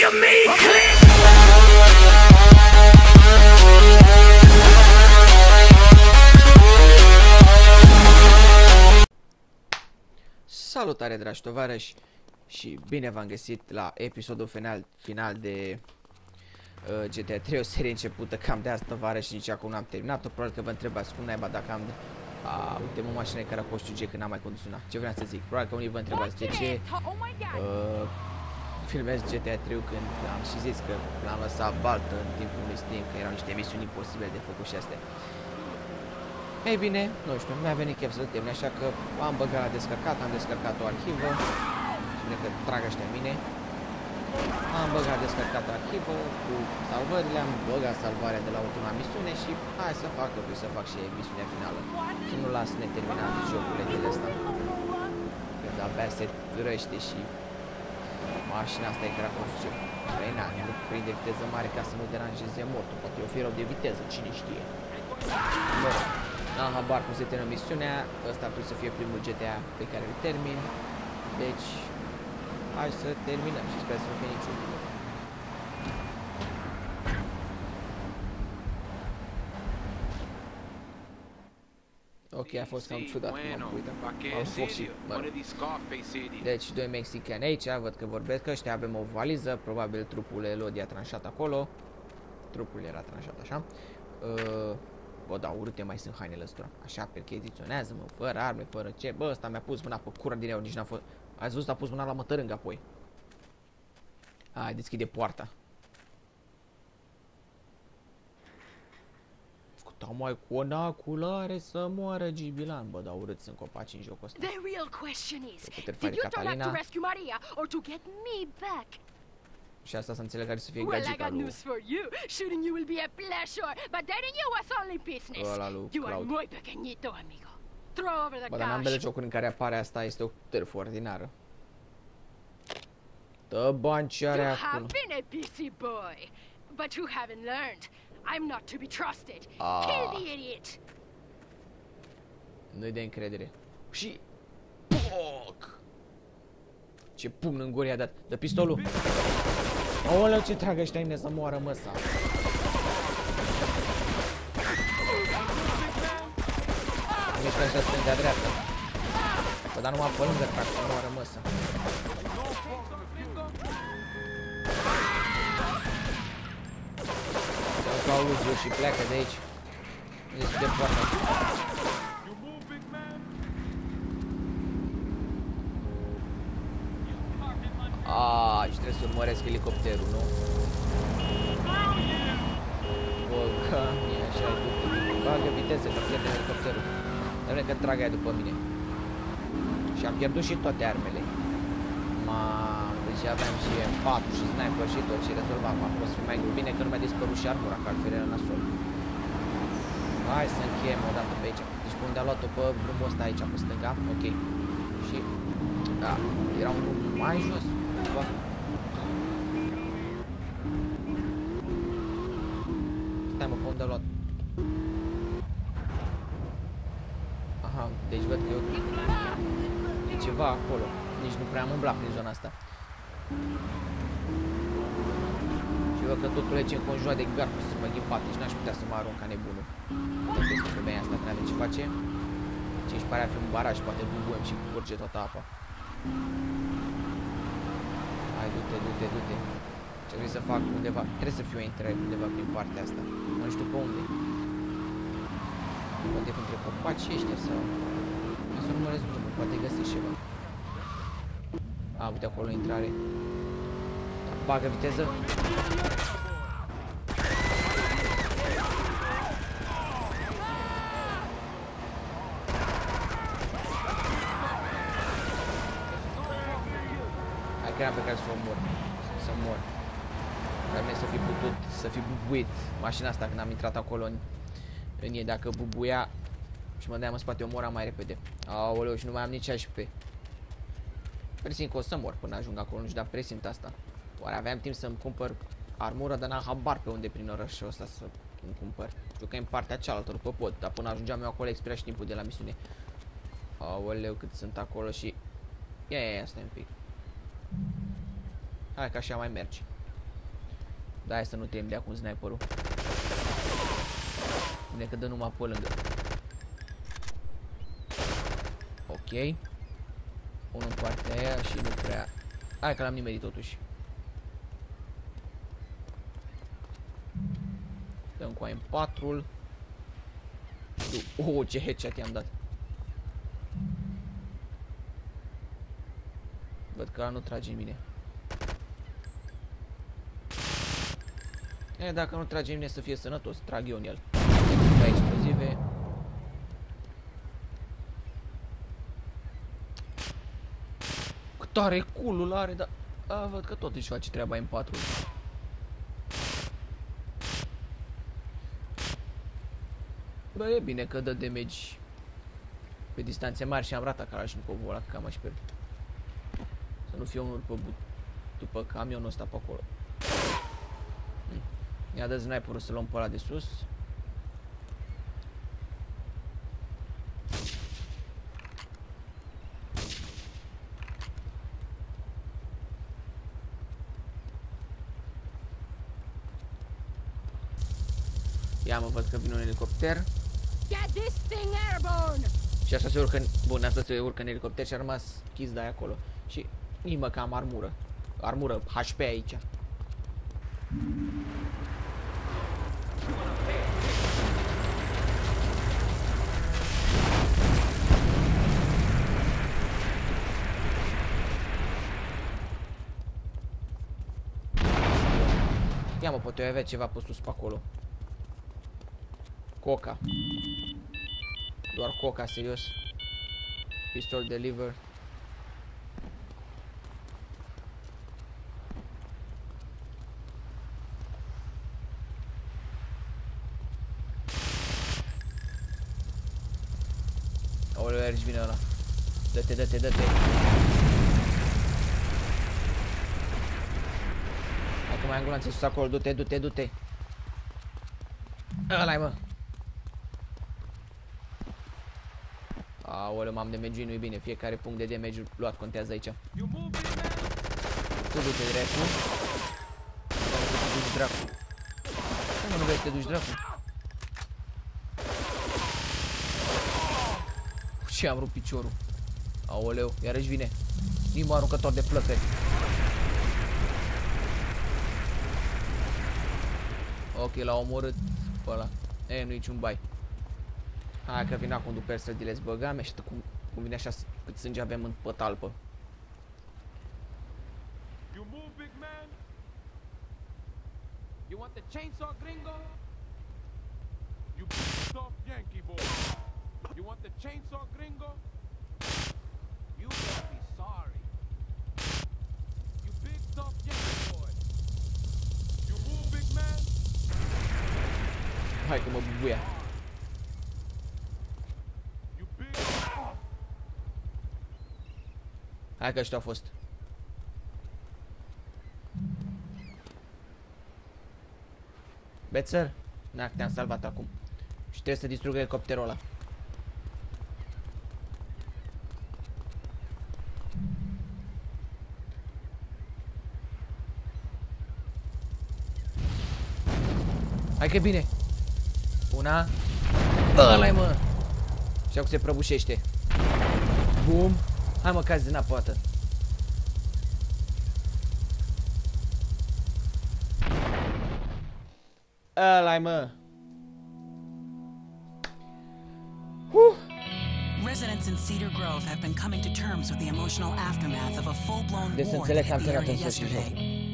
you mean click? Salutare, dragi tovarăși, și bine v-am găsit la episodul final de GTA 3, o serie începută cam de asta vară și nici acum n-am terminat-o. Probabil că vă întrebați cum naiba dacă am uite o mașină care a fost șuge când n-am mai condus una. Ce vreau să zic? Probabil că unii vă întrebați de ce filmez GTA 3 când am și zis că l-am lăsat baltă în timpul unui stream, că erau niște misiuni imposibile de făcut și astea. Ei bine, nu știu, mi-a venit chef să-l termin, așa că am băgat la descărcat, am descărcat o arhivă și bine că trag ăștia mine. Am băgat descărcat o arhivă cu salvările, am băgat salvarea de la ultima misiune și hai să fac lucruri, să fac și misiunea finală. Să nu las neterminat jocurile de astea. Când abia se răște și mașina asta e care a fost ce. Păi na, nu prinde viteză mare ca să nu deranjeze mortul, poate o fi rău de viteză, cine știe. Bă, n-am habar cum se termină misiunea, ăsta ar trebui să fie primul GTA pe care îl termin, deci hai să terminăm și sper să nu fie niciun video. Ok, a fost cam ciudat cum am uitat. Am fost și, deci, doi mexicani aici, văd că vorbesc ăștia, avem o valiză, probabil trupul Elodie a tranșat acolo. Trupul era tranșat, așa. Bă, da, urâte mai sunt hainele ăstora. Așa, percheziționează-mă, fără arme, fără ce. Bă, ăsta mi-a pus mâna pe cura din eu, nici n-a fost. Ați văzut, a pus mâna la mătărângă apoi. Hai, deschide poarta. Da, mai cu o naculare să moară Gibilan. Bă, da, urât sunt copaci în jocul ăsta. The real question is, did you turn up to rescue Maria or to get me back? Și asta să înțeleg care să fie Well, I gagica got lui. news for you. Shooting you will be a pleasure, but dating you was only business. Ăla lui You are Cloud. muy pequeñito, amigo. Throw over the Bă, dar în ambele cash. jocuri în care apare asta este o târfă ordinară. Dă bani ce are You have acolo. been a busy boy, but you haven't learned. I'm not to be trusted. Ah. Kill the idiot. Nu-i de încredere. Și... POC! Ce pumn în gură i-a dat. Dă pistolul. Aoleu, ce trag ăștia mine să moară măsa. Mișcă ăștia stângea-dreapta. Bă, dar numai pe lângă trag să moară măsa. Dă-l ca auziu și pleacă de aici. Deschide poarta. Și trebuie să urmăresc elicopterul, nu? Bă, ca mie, așa e după. Bagă viteză, că pierdem elicopterul. Doamne că trag aia după mine. Și am pierdut și toate armele. Deci aveam și M4 și sniper și tot și rezolvam. Acum o să fie mai bine că nu mi-a dispărut și armura, că altfel era nasol. Hai să încheiem o dată pe aici. Deci pe unde a luat-o pe drumul ăsta aici, pe stânga, ok. Și, da, era un drum mai jos. Bă. Stai mă, pe unde a luat? Aha, deci văd că e ceva acolo. Nici nu prea am umblat prin zona asta. Și văd că totul e înconjurat de gard, să mă ghimpat, deci n-aș putea să mă arunc ca nebunul. Dacă femeia asta n-are ce face. Ce își pare a fi un baraj, poate bubuiem și curge toată apa. Hai, du-te, du-te, du-te. Ce vrei să fac undeva? Trebuie să fiu o intrare undeva prin partea asta. Nu știu pe unde. Poate între copacii ăștia sau... Hai să urmăresc drumul, poate găsești ceva. A, uite acolo intrare. Da, bagă viteză. Hai că eram pe care să o mor. Să mor. Dar mie să fi putut, să fi bubuit mașina asta când am intrat acolo în ei. Dacă bubuia și mă dădeam în spate, o mora mai repede. Aoleu, și nu mai am nici HP. Presimt că o să mor până ajung acolo, nu știu, dar presimt asta. Oare aveam timp să-mi cumpăr armură, dar n-am habar pe unde prin orașul ăsta să îmi cumpăr. Știu că e în partea cealaltă, după pod, dar până ajungeam eu acolo expira și timpul de la misiune. Aoleu, cât sunt acolo și... Ia, stai un pic. Hai că așa mai merge. Da, hai să nu te de acum sniperul. Bine că dă numai pe lângă. Ok. Unul în partea aia și nu prea... Hai că l-am nimerit totuși. Dăm cu AM4-ul. Ce headshot i-am dat. Văd că ăla nu trage în mine. Dacă nu trage în mine să fie sănătos, trag eu în el. La explozive. Cât tare culul are, dar... văd că tot își face treaba în 4. Bă, e bine că dă damage pe distanțe mari și am ratat Kalashnikovul ăla, că am aș pierd. Să nu fie unul după camionul ăsta pe acolo. I-a dat sniperul să luăm pe ăla de sus. Ia mă, văd că vine un elicopter. Și așa se urcă, bun, asta se urcă în elicopter și a rămas chis de aia acolo. Și nimă că am armură. Armură HP aici. Ia mă, poate avea ceva pe sus pe acolo. Coca. Doar coca, serios. Pistol deliver. Aoleu, iarăși vine ăla. Dă-te, dă-te, dă-te. Hai că mai am gulanțe sus acolo, du-te, du-te, du-te. Ăla-i, mă. Aoleu, m-am damage, nu-i bine. Fiecare punct de damage luat contează aici. Tu du-te, dracu. Nu te duci, dracu. Cum nu vrei să te duci, dracu? Ce am rupt piciorul. Aoleu, iarăși vine. Nimă aruncător de flăcări. Ok, l-a omorât pe ăla. E, nu-i niciun bai. Hai că vine acum după el strădile zbăgame și cum vine așa cât sânge avem pe talpă. You move, big man. You want the chainsaw, gringo? You big tough Yankee boy. You want the chainsaw, gringo? You better be sorry. You big tough Yankee boy. You move, big man. Hai că mă bubuia. You big. Hai că ăștia au fost. Bețăr? Na, te-am salvat acum. Și trebuie să distrug elicopterul ăla. Hai că e bine. Una. Ăla-i, mă. Și acum se prăbușește. Bum. Hai mă, cazi din apă. Ăla-i, mă. Residents in Cedar Grove have been coming to terms with the emotional aftermath of a full-blown war that hit the area yesterday.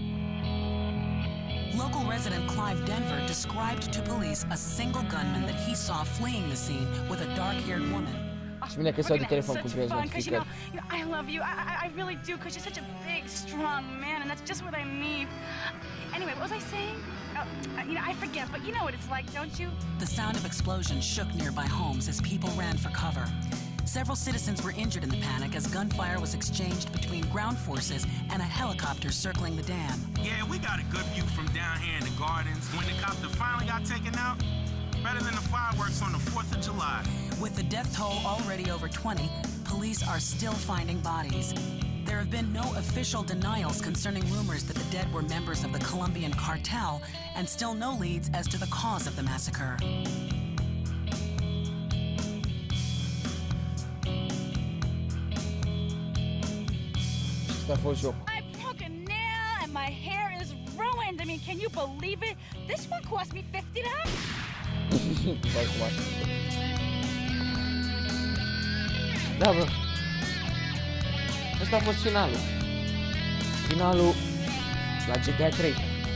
Local resident Clive Denver described to police a single gunman that he saw fleeing the scene with a dark-haired woman. Și bine că s-au de telefon cu prez notificări. I love you. I really do, because you're such a big, strong man, and that's just what I need. Anyway, what was I saying? I forget, but you know what it's like, don't you? The sound of explosions shook nearby homes as people ran for cover. Several citizens were injured in the panic as gunfire was exchanged between ground forces and a helicopter circling the dam. Yeah, we got a good view from down here in the gardens. When the copter finally got taken out, better than the fireworks on the 4th of July. With the death toll already over 20, police are still finding bodies. There have been no official denials concerning rumors that the dead were members of the Colombian cartel, and still no leads as to the cause of the massacre. Asta a fost jocul. I broke a nail and my hair is ruined. I mean, can you believe it? This one cost me $50. Vai cum asta. Da, bă. Asta a fost finalul. Finalul la GTA 3.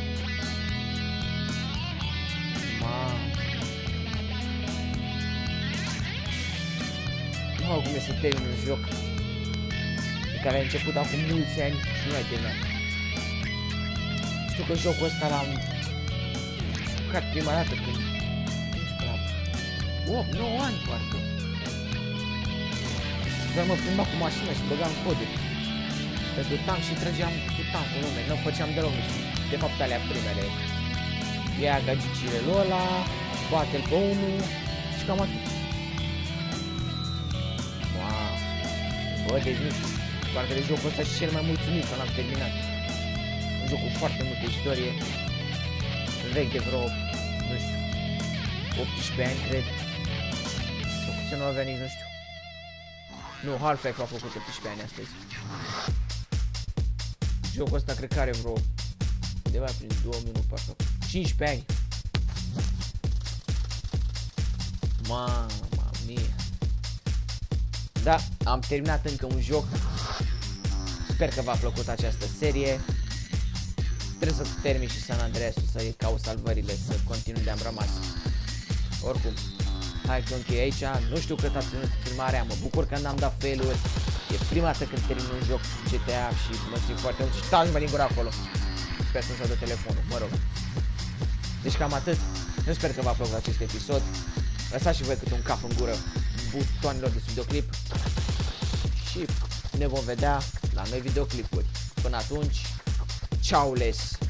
Mamă, cum e să termin un joc pe care a început acum mulți ani și nu l-ai terminat. Știu că jocul ăsta l-am jucat prima dată când... nu știu, la 8-9 ani parcă. Doar mă plimbam cu mașina și băgam coduri pentru tank și trăgeam cu tankul lume, nu făceam deloc mișto. De fapt alea primele. Ia gagicile lui ăla, bate-l pe unul și cam atât. Wow. Bă, deci nu știu, parcă de jocul ăsta și cel mai mulțumit că l-am terminat. Un joc cu foarte multă istorie, vechi de vreo, nu știu, 18 ani cred. Sau cu ce nu avea nici, nu știu. Nu, Half-Life a făcut 18 ani astăzi. Jocul ăsta cred că are vreo undeva prin 2000, nu parcă 15 ani. Mama mia. Da, am terminat încă un joc. Sper că v-a plăcut această serie. Trebuie să termin și San Andreas-ul, să-i caut salvările, să continui de am rămas. Oricum, hai că închei aici. Nu știu cât a ținut filmarea, mă bucur că n-am dat fail-uri. E prima dată când termin un joc GTA și mă simt foarte mult. Și taci-mă din gură acolo. Sper să-mi dă telefonul, mă rog. Deci cam atât. Eu sper că v-a plăcut acest episod. Lăsați și voi câte un cap în gură butoanelor de videoclip. Și ne vom vedea la noi videoclipuri. Până atunci, ciao les!